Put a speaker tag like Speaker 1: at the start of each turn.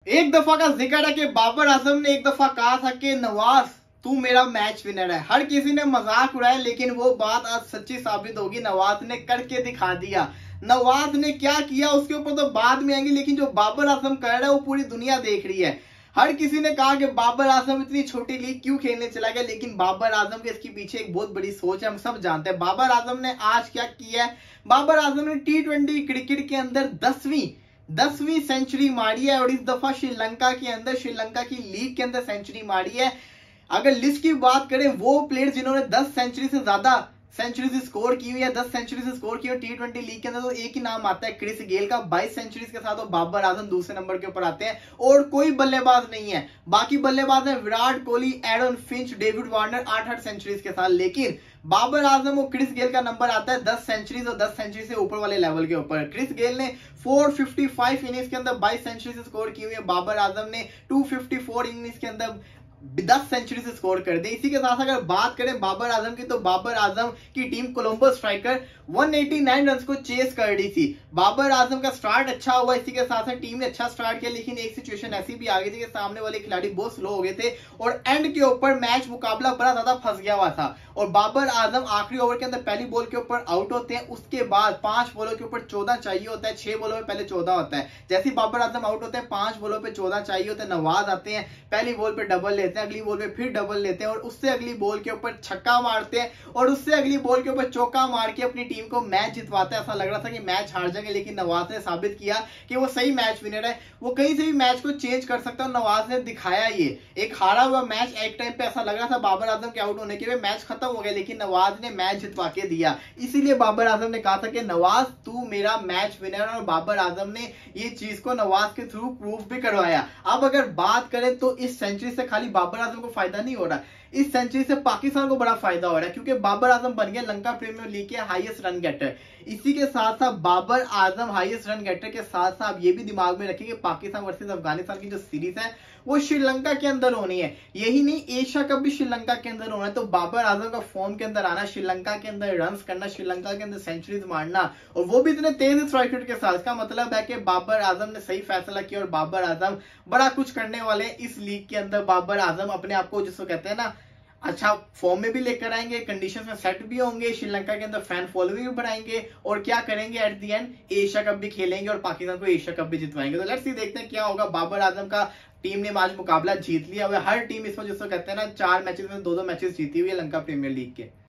Speaker 1: एक दफा का जिक्र है कि बाबर आजम ने एक दफा कहा था कि नवाज तू मेरा मैच विनर है। हर किसी ने मजाक उड़ाया लेकिन वो बात आज सच्ची साबित होगी। नवाज ने करके दिखा दिया। नवाज ने क्या किया उसके ऊपर तो बाद में आएंगे, लेकिन जो बाबर आजम कर रहा है वो पूरी दुनिया देख रही है। हर किसी ने कहा कि बाबर आजम इतनी छोटी लीग क्यों खेलने चला गया, लेकिन बाबर आजम के इसके पीछे एक बहुत बड़ी सोच है। हम सब जानते हैं बाबर आजम ने आज क्या किया है। बाबर आजम ने T20 क्रिकेट के अंदर 10वीं सेंचुरी मारी है और इस दफा श्रीलंका के अंदर, श्रीलंका की लीग के अंदर सेंचुरी मारी है। अगर लिस्ट की बात करें वो प्लेयर जिन्होंने 10 सेंचुरी से ज्यादा सेंचुरीज स्कोर की हुई है, 10 सेंचुरीज स्कोर की हुई T20 लीग के अंदर, तो एक ही नाम आता है क्रिस गेल का 22 सेंचुरीज के साथ। और बाबर आजम दूसरे नंबर के ऊपर आते हैं और कोई बल्लेबाज नहीं है। बाकी बल्लेबाज है Virat Kohli, Aaron Finch, David Warner 8-8 centuries के साथ, लेकिन बाबर आजम और क्रिस गेल का नंबर आता है 10 सेंचुरीज और 10 सेंचुरी से ऊपर वाले लेवल के ऊपर। क्रिस गेल ने 455 इनिंग्स के अंदर 22 सेंचुरी स्कोर की हुई है। बाबर आजम ने 254 इनिंग्स के अंदर 10 सेंचुरी से स्कोर कर दी। इसी के साथ अगर बात करें बाबर आजम की, तो बाबर आजम की टीम कोलंबो स्ट्राइकर 189 रन को चेस कर रही थी। बाबर आजम का स्टार्ट अच्छा हुआ, इसी के साथ टीम ने अच्छा स्टार्ट किया, लेकिन एक सिचुएशन ऐसी भी आ गई थी कि सामने वाले खिलाड़ी बहुत स्लो हो गए थे और एंड के ऊपर मैच मुकाबला बड़ा ज्यादा फंस गया हुआ था। और बाबर आजम आखिरी ओवर के अंदर पहली बॉल के ऊपर आउट होते हैं। उसके बाद 5 बॉलों के ऊपर 14 चाहिए होता है, 6 बॉलों में पहले 14 होता है। जैसे ही बाबर आजम आउट होते हैं 5 बॉलों पे 14 चाहिए होते हैं। नवाज आते हैं, पहली बॉल पे डबल लेते हैं, अगली बॉल पे फिर डबल लेते हैं और उससे अगली बॉल के ऊपर छक्का मारते हैं और उससे अगली बॉल के ऊपर चौका मार के अपनी टीम को मैच जितवाते हैं। ऐसा लग रहा था कि मैच हार जाएंगे, लेकिन नवाज ने साबित किया कि वो सही मैच विनर है। वो कहीं से भी मैच को चेंज कर सकता है। नवाज ने दिखाया ये एक हारा हुआ मैच, एक टाइम पे ऐसा लग रहा था बाबर आजम के आउट होने के बाद मैच खत्म हो गया, लेकिन नवाज ने मैच जितवा के दिया। इसीलिए बाबर आजम ने कहा था कि नवाज तू मेरा मैच विनर, और बाबर आजम ने ये चीज को नवाज के थ्रू प्रूफ भी करवाया। अब अगर बात करें तो इस सेंचुरी से खाली बाबर आजम को फायदा नहीं हो रहा, इस सेंचुरी से पाकिस्तान को बड़ा फायदा हो रहा है, क्योंकि बाबर आजम बन गया लंका प्रीमियर लीग के हाईएस्ट रन गेटर। इसी के साथ साथ Babar Azam highest run getter के साथ साथ ये भी दिमाग में रखें कि पाकिस्तान वर्सेस अफगानिस्तान की जो सीरीज है वो श्रीलंका के अंदर होनी है। यही नहीं, एशिया कप भी श्रीलंका के अंदर होना है। तो बाबर आजम का फॉर्म के अंदर आना, श्रीलंका के अंदर रन्स करना, श्रीलंका के अंदर सेंचुरीज मारना, और वो भी इतने तेज स्ट्राइक रेट के साथ। इसका मतलब है कि बाबर आजम ने सही फैसला किया और बाबर आजम बड़ा कुछ करने वाले इस लीग के अंदर। बाबर आजम अपने आप को जिसको कहते हैं ना अच्छा फॉर्म में भी लेकर आएंगे, कंडीशंस में सेट भी होंगे, श्रीलंका के अंदर फैन फॉलोइंग भी बढ़ाएंगे और क्या करेंगे at the end Asia cup भी खेलेंगे और पाकिस्तान को एशिया कप भी जितवाएंगे। तो लेट्स सी, देखते हैं क्या होगा। बाबर आजम का टीम ने आज मुकाबला जीत लिया। हर टीम इसमें जिसको कहते हैं ना 4 मैचेस में 2-2 मैचेस जीती हुई है लंका प्रीमियर लीग के।